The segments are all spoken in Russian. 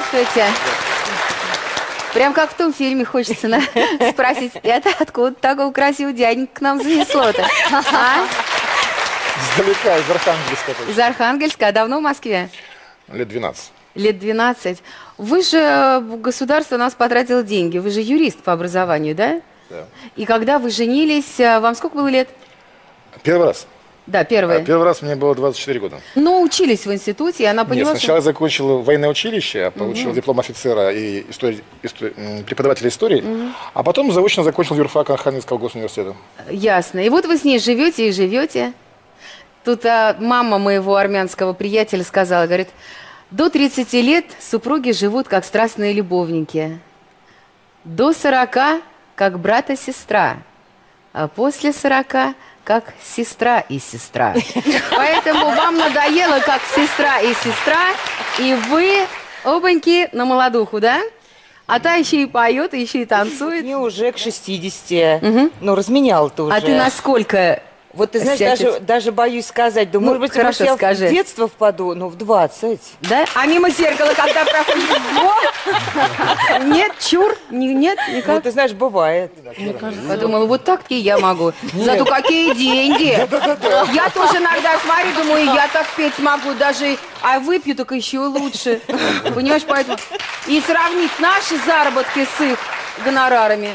Здравствуйте. Прям как в том фильме хочется спросить, это откуда такого красивого дяденька к нам занесло-то? А? Издалека, из Архангельска. Из Архангельска. А давно в Москве? Лет 12. Лет 12. Вы же, государство у нас потратило деньги. Вы же юрист по образованию, да? Да. И когда вы женились, вам сколько было лет? Первый раз. Да, первый. Первый раз мне было 24 года. Но учились в институте, и она поняла, Нет, сначала я закончил военное училище, получил диплом офицера и преподавателя истории, а потом заочно закончил юрфак Архангельского госуниверситета. Ясно. И вот вы с ней живете и живете. Тут мама моего армянского приятеля сказала, говорит, до 30 лет супруги живут как страстные любовники, до 40 как брат и сестра, а после 40 как сестра и сестра. Поэтому вам надоело как сестра и сестра, и вы, обоньки, на молодуху, да? А та еще и поет, и еще и танцует. Мне уже к 60. Ну, разменял-то уже. А ты насколько... Вот ты знаешь, даже боюсь сказать. Да, Ну, может быть, хорошо, я скажи. в детство впаду, но в 20. Да? А мимо зеркала, когда проходит? Нет, чур? Нет, Ну, никак? ты знаешь, бывает. Подумала, вот так-то и я могу. Зато какие деньги. Я тоже иногда смотрю, думаю, я так петь могу. Даже, а выпью, так еще лучше. Понимаешь, поэтому... И сравнить наши заработки с их гонорарами.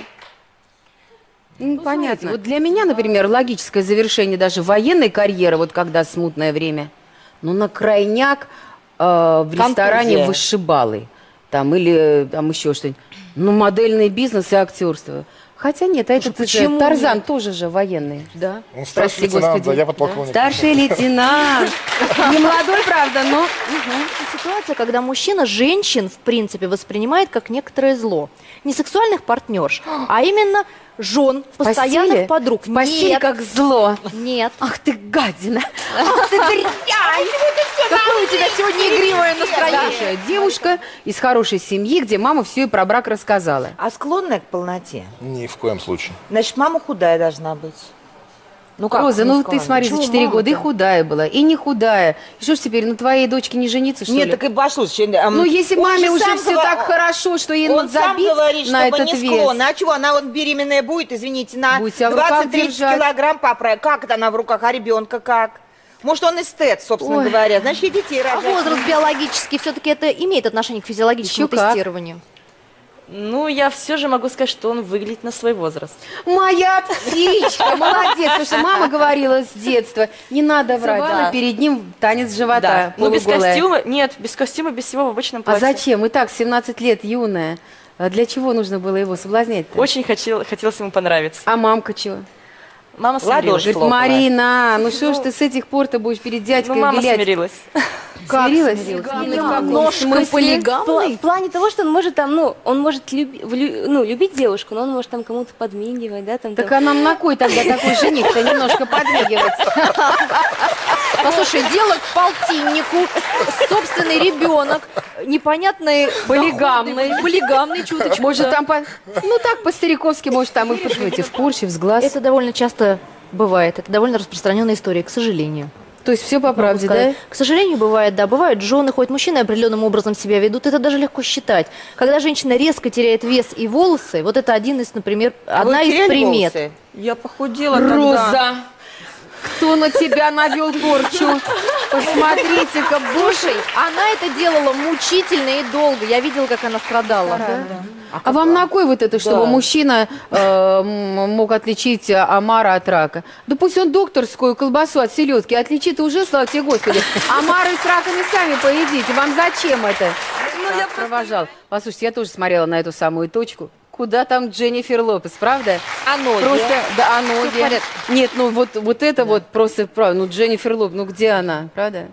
Понятно. Вот для меня, например, логическое завершение даже военной карьеры, вот когда смутное время, ну, на крайняк в ресторане вышибалы, там, или там еще что-нибудь. Ну, модельный бизнес и актерство. Хотя нет, а этот Тарзан тоже же военный, да? Он старший лейтенант, да, я подполковник. Старший лейтенант. Не молодой, правда, но... Ситуация, когда мужчина женщин, в принципе, воспринимает как некоторое зло. Не сексуальных партнерш, а именно жен, постоянных подруг. В постели как зло. Нет. Ах ты гадина! Ах ты дрянь! Какое у тебя сегодня игривое настроение? Хорошая девушка из хорошей семьи, где мама все и про брак рассказала. А склонная к полноте? Ни в коем случае. Значит, мама худая должна быть. Ну, как Роза, ну ты склонная? смотри, за 4 года и худая была, и не худая. И что ж теперь, на твоей дочке не жениться, что ли? Нет, так и послушай. Ну, если он маме же уже сам все так хорошо, что ей он надо сам забить говорит, на чтобы этот не вес. склонна. А чего? Она вот беременная будет, извините, на Будет себя в руках 20-30 держать. килограмм поправить. Как это она в руках? А ребенка как? Может, он эстет, собственно Ой. говоря. Значит, и детей А рожать. возраст биологический все-таки это имеет отношение к физиологическому Еще как. тестированию? Ну, я все же могу сказать, что он выглядит на свой возраст. Моя птичка, молодец, потому что мама говорила с детства, не надо врать, Да. перед ним танец живота, Ну, без полуголая. костюма, нет, без костюма, без всего в обычном А платье. зачем? И так, 17 лет, юная. А для чего нужно было его соблазнять-то? Очень хотелось ему понравиться. А мамка чего? Мама смирилась. Ладоши. Говорит, Хлопала. Марина, ну что ж ты с этих пор-то будешь перед дядькой Ну, мама вилять? смирилась. Как смирилась? Немножко полигамный. В плане того, что он может там, ну, он может любить девушку, но он может там кому-то подмигивать, да, там. Так а нам на кой тогда такой жених-то немножко подмигивать? Послушай, дело к полтиннику, собственный ребенок, непонятный полигамный чуточку. Может там, ну так по-стариковски, может там и в Порше, в сглаз. Это довольно часто бывает, это довольно распространенная история, к сожалению. То есть все по правде, да? К сожалению, бывает, да. Бывают жены, хоть мужчины определенным образом себя ведут, это даже легко считать. Когда женщина резко теряет вес и волосы, вот это один из, например, одна Вы из теряли примет. волосы? Я похудела Роза, тогда. кто на тебя навел порчу? Посмотрите-ка, Слушай, она это делала мучительно и долго. Я видела, как она страдала. А вам на кой вот это, чтобы мужчина мог отличить омара от рака? Да пусть он докторскую колбасу от селедки отличит, и уже, слава тебе, Господи. Омары с раками сами поедите. Вам зачем это? Ну, я провожал. Послушайте, я тоже смотрела на эту самую точку. Куда там Дженнифер Лопес, правда? А ноги? Просто, да, а ноги. Нет, ну вот это вот просто, правда, ну Дженнифер Лопес, ну где она, правда?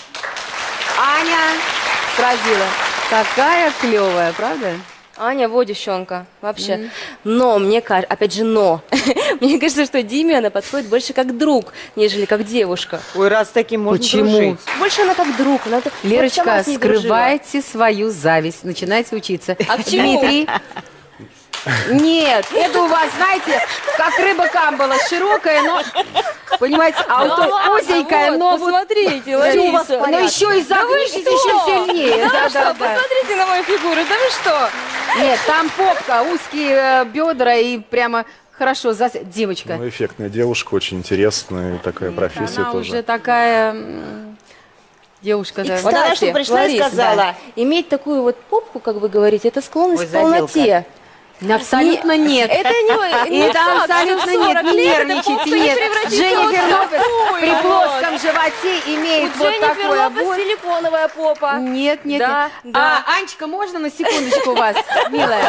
Аня сразила. Какая клевая, правда? Аня водищенка, вообще. Но, мне кажется, опять же, но. Мне кажется, что Диме она подходит больше как друг, нежели как девушка. Ой, раз с таким можно Почему? дружить. Больше она как друг. Она вот сама Лерочка, с ней дружила. скрывайте свою зависть, начинайте учиться. А к чему? Дмитрий? Нет, это у вас, знаете, как рыба камбала, широкая, но Понимаете, а вот узенькая, вот, но вот посмотрите, всё у вас Лариса. но еще и загнитесь еще сильнее. Да, что, посмотрите на мою фигуру, да вы что? Нет, там попка, узкие бедра и прямо хорошо. Девочка. Ну, эффектная девушка, очень интересная, такая профессия Она тоже. уже такая девушка, И, да. кстати, она что пришла и Лариса, сказала. да. Иметь такую вот попку, как вы говорите, это склонность Ой, к полноте. Абсолютно нет. Это не Это факт, абсолютно что 40 нет, не лет эта нервничайте, попка не нет. превратится Дженнифер вот в Лопес такую при вот. плоском животе имеет У вот Дженнифер такой Лопес обвод. силиконовая попа. Нет, нет, Да, нет. да. А, Анечка, можно на секундочку вас, милая?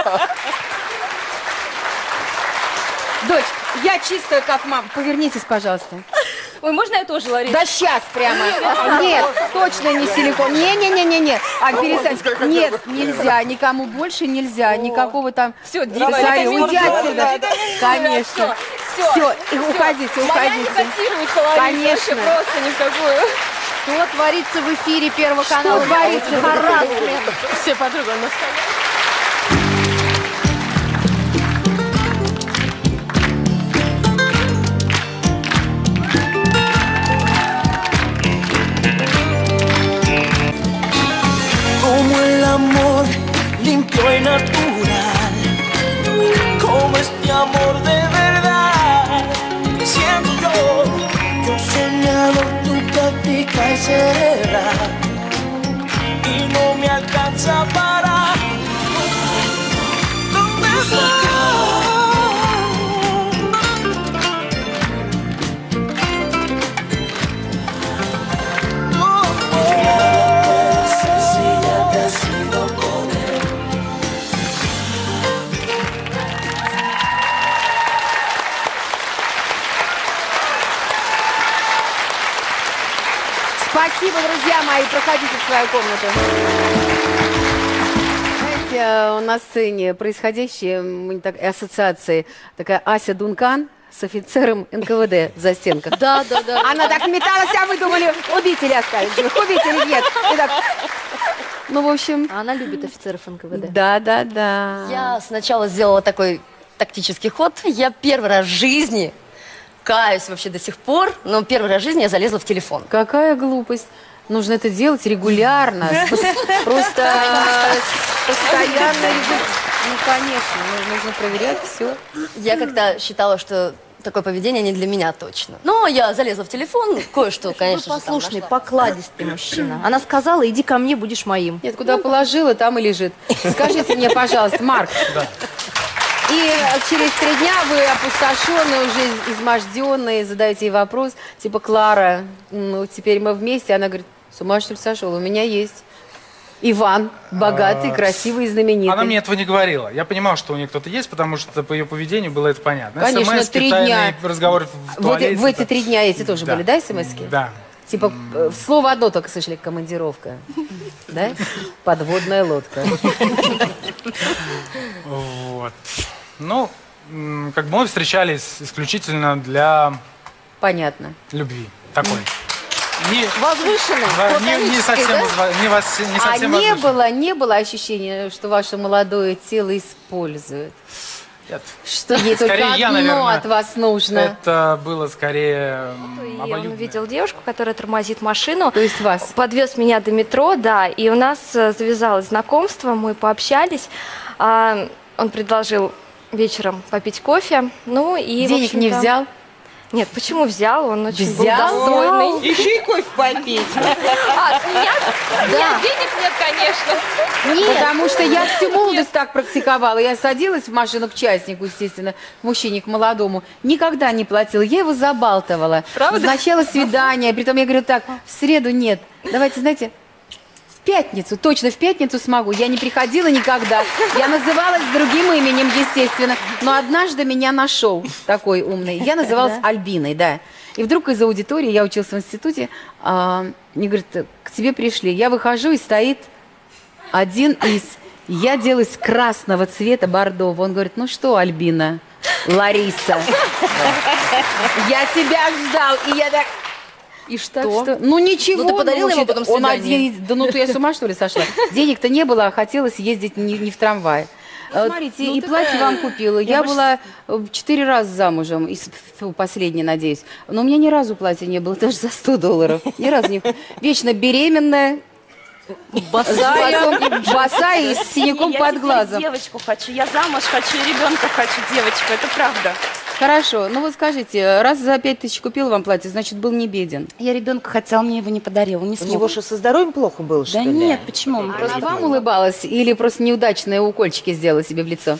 Дочь, я чистая, как мама. Повернитесь, пожалуйста. Ой, можно я тоже, Лариса? Да сейчас прямо. Нет, точно не силикон. Не-не-не-не-не. А перестань. Нет, нельзя. Никому больше нельзя. Никакого там... Все, Дима, Сари, витамин уйди D, отсюда. Конечно. Все, уходите, Моя не уходите. котируется, Лариса, Конечно. вообще просто ни в какую. Что творится в эфире Первого канала? Что творится? Харассмент. Все подруги на столе. Como el amor limpio y natural, como este amor de verdad. Siento yo soñado tu práctica y cerebral, y no me alcanza para. ¿Dónde estás? Спасибо, друзья мои. Проходите в свою комнату. Знаете, на сцене происходящие ассоциации. Такая Ася Дункан с офицером НКВД в застенках. Да. Она так металась, а вы думали, убить или оставить? Убить или нет? И так, ну, в общем... Она любит офицеров НКВД. Да. Я сначала сделала такой тактический ход. Я первый раз в жизни, каюсь вообще до сих пор, но первый раз в жизни я залезла в телефон. Какая глупость. Нужно это делать регулярно. Просто постоянно. Ну, конечно, нужно проверять все. Я как-то считала, что такое поведение не для меня точно. Но я залезла в телефон, кое-что, конечно же, там Послушный, нашла. покладистый мужчина. Она сказала, иди ко мне, будешь моим. Нет, куда положила, там и лежит. Скажите мне, пожалуйста, Марк. И через 3 дня вы опустошенные, уже изможденные, задаете ей вопрос, типа, Клара, ну, теперь мы вместе. Она говорит, с ума что ли сошел? У меня есть Иван, богатый, красивый и знаменитый. Она мне этого не говорила. Я понимал, что у нее кто-то есть, потому что по ее поведению было это понятно. Конечно, СМС, 3 тайные дня. разговоры в туалете. В эти 3 дня эти тоже Да. были, да, смс-ки? Да. Типа, слово одно только слышали, командировка. Да? Подводная лодка. Вот. Ну, как бы мы встречались исключительно для Понятно. любви. Такой. Не, Возвышенный, да, не платонический, совсем, да? не совсем А возвышенный. не было ощущения, что ваше молодое тело используют? Нет. Что ей только Скорее, я, одно наверное, от вас нужно? Это было скорее И он обоюдное. увидел девушку, которая тормозит машину. То есть вас? Подвез меня до метро, да, и у нас завязалось знакомство, мы пообщались. Он предложил вечером попить кофе, ну и... в Денег не общем-то, взял? Нет, почему взял? Он очень Взял? был достойный. Еще и кофе попить. А, с меня? Нет, денег нет, конечно. Потому что я всю молодость так практиковала. Я садилась в машину к частнику, естественно, к мужчине, к молодому. Никогда не платила. Я его забалтывала. Правда? Назначала свидание. Притом я говорю, так, в среду нет. Давайте, знаете, в пятницу, точно в пятницу смогу. Я не приходила никогда. Я называлась другим именем, естественно. Но однажды меня нашел такой умный. Я называлась Альбиной, да. И вдруг из аудитории, я училась в институте, мне говорят, к тебе пришли. Я выхожу, и стоит один из... Я делаю с красного цвета бордового. Он говорит, ну что, Альбина, Лариса, я тебя ждал. И я так... И что? Ну ничего. Ну, ты подарила ему потом он свидание? один, да ну ты я с ума что ли сошла? Денег-то не было, а хотелось ездить не в трамвае. Смотрите, и платье вам купила. Я была 4 раза замужем, и последний, надеюсь. Но у меня ни разу платья не было, даже за $100. Ни разу не... Вечно беременная, босая и с синяком под глазом. Я девочку хочу, я замуж хочу, и ребенка хочу, девочку, это правда. Хорошо, ну вот скажите, раз за 5000 купил вам платье, значит, был не беден. Я ребенка хотела, мне его не подарил, не У смог. него что, со здоровьем плохо было, что Да ли? нет, почему? Она вам улыбалась или просто неудачные укольчики сделала себе в лицо?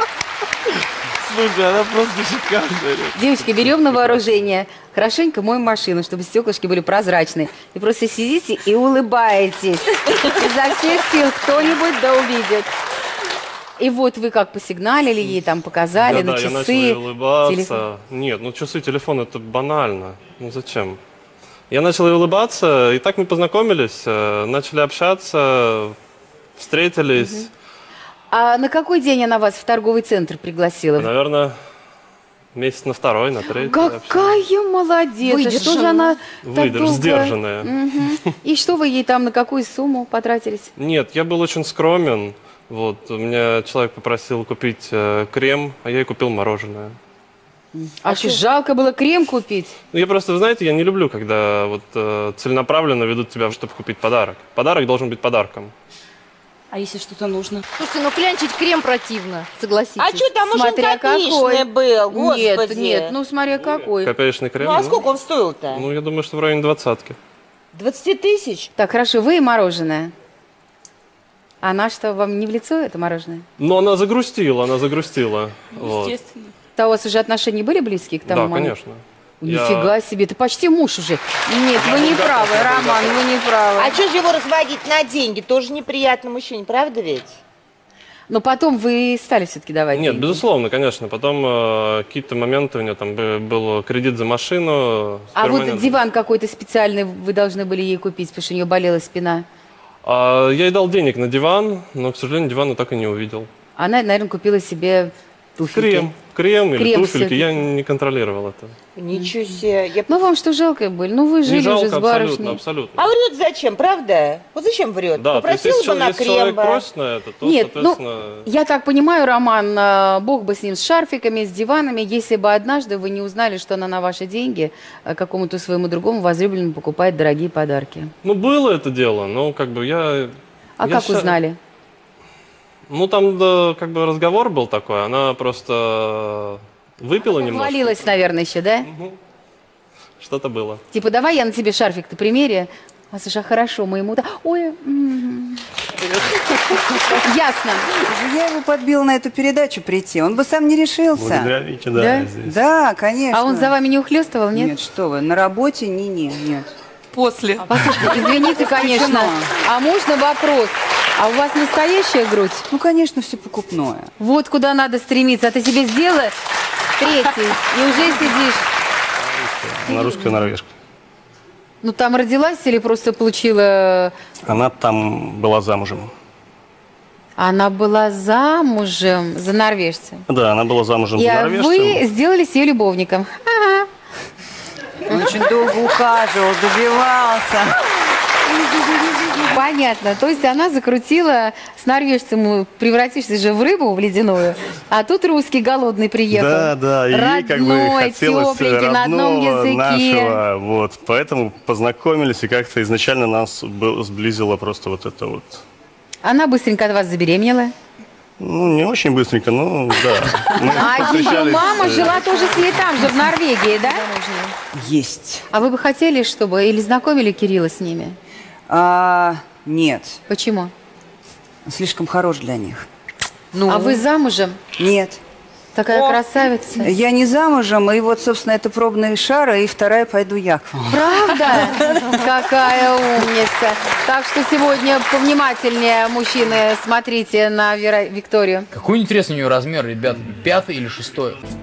Слушай, она просто шикарная. Девочки, берем на вооружение. Хорошенько моем машину, чтобы стеклышки были прозрачные. И просто сидите и улыбаетесь. Изо всех сил кто-нибудь да увидит. И вот вы как посигналили ей, там показали на Да, часы. я начал ей улыбаться. телефон. Нет, ну часы, телефон, это банально. Ну зачем? Я начал ей улыбаться, и так мы познакомились, начали общаться, встретились. А на какой день она вас в торговый центр пригласила? Наверное, месяц на второй, на третий. Какая молодец! А что же она так долго... Сдержанная. Мгм. И что вы ей там, на какую сумму потратились? Нет, я был очень скромен. Вот, у меня человек попросил купить крем, а я ей купил мороженое. А что, жалко было крем купить? Ну, я просто, знаете, я не люблю, когда вот целенаправленно ведут тебя, чтобы купить подарок. Подарок должен быть подарком. А если что-то нужно? Слушайте, ну клянчить крем противно, согласитесь. А что там уже Смотря копеечный какой. был, господи. Нет, ну смотря какой. Копеечный крем. Ну а сколько он стоил-то? Ну, я думаю, что в районе 20-ки. 20 тысяч? Так, хорошо, вы и мороженое. Она что, вам не в лицо это мороженое? Но она загрустила, Вот. Естественно. Да, у вас уже отношения были близкие к тому Да, моменту? конечно. Нифига себе, ты почти муж уже. Нет, вы не правы, Роман, вы не правы. А что же его разводить на деньги? Тоже неприятно мужчине, правда ведь? Но потом вы стали все-таки давать Нет, деньги. безусловно, конечно. Потом какие-то моменты у нее там был кредит за машину. А вот перманентно. диван какой-то специальный вы должны были ей купить, потому что у нее болела спина. Я ей дал денег на диван, но, к сожалению, дивана так и не увидел. Она, наверное, купила себе туфельки. Крем или Крем туфельки, всё-таки. я не контролировал это. Ничего себе. Ну, вам что, жалко были? Ну, вы жили Не жалко, уже с абсолютно, барышней. абсолютно. А врет зачем, правда? Вот зачем врет? Да, то есть, Попросила если бы на если человек крем бы. просит на это, то, Нет, ну, соответственно... я так понимаю, Роман, бог бы с ним, с шарфиками, с диванами, если бы однажды вы не узнали, что она на ваши деньги какому-то своему другому возлюбленному покупает дорогие подарки. Ну, было это дело, но как бы я... А я как ща- узнали? Ну, там да, как бы разговор был такой, она просто выпила немного. Хвалилась, наверное, еще, да? Что-то было. Типа, давай я на тебе шарфик-то примерю. А, слушай, а хорошо, мы ему... Ой, ясно. Я его подбила на эту передачу прийти, он бы сам не решился. Благодаря Вике, да, Да? я здесь. Да, конечно. А он за вами не ухлёстывал, нет? Нет, что вы, на работе нет. После. Послушайте, извините, конечно, а можно вопрос? А у вас настоящая грудь? Ну, конечно, все покупное. Вот куда надо стремиться. А ты себе сделала третий и уже сидишь. Она русская норвежка. Ну, там родилась или просто получила... Она там была замужем. Она была замужем за норвежцем. Да, она была замужем И за норвежцем. вы сделали с ее любовником. Ага. Он очень долго ухаживал, добивался. Понятно. То есть она закрутила с норвежцем, превратившись же в рыбу в ледяную, а тут русский голодный приехал. Да, и ей как бы Родной, хотелось тепленький, на одном родного, языке. нашего, вот, поэтому познакомились, и как-то изначально нас сблизило просто вот это вот. Она быстренько от вас забеременела. Ну, не очень быстренько, но да. Мы А ее встречались, мама жила тоже с ней там же, в Норвегии, да? Есть. А вы бы хотели, чтобы... Или знакомили Кирилла с ними? Нет. Почему? Слишком хорош для них. А вы замужем? Нет. Такая красавица. Я не замужем, и вот, собственно, это пробные шары, и вторая пойду я к вам. Правда? Какая умница. Так что сегодня повнимательнее, мужчины, смотрите на Викторию. Какой интересный у нее размер, ребят? 5-й или 6-й?